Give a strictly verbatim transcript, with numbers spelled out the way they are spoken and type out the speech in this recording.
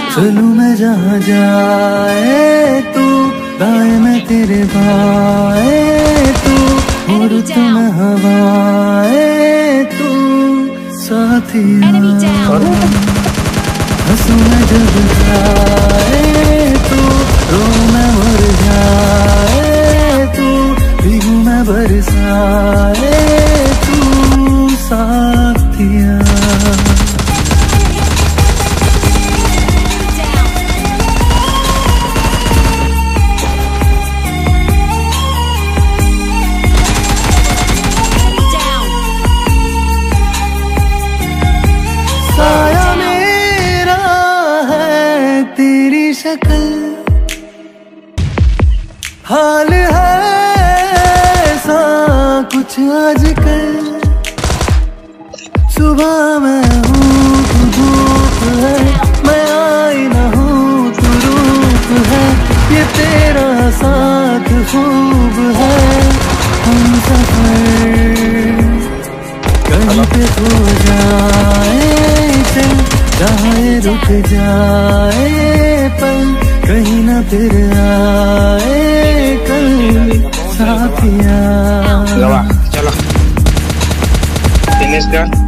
चलूं मैं जहाँ जाए तू, गाए मैं तेरे बाए तू, उड़ तू मैं हवाए तू साथिया, हंसू मैं जब जाए तू, रो मैं मर जाए तू, भीगू मैं बरसाए तू साथिया। साया मेरा है तेरी शक्ल, हाल है ऐसा कुछ आजकल, सुबह मैं हूँ तू धूप है, मैं आईना हूँ तू रूप है, ये तेरा साथ खूब है, हम सफर कहीं पे खो जाए चल, जहाँ ये रुक जाए पल, कहीं ना फिर आए कल साथिया। चलो फिनिश कर।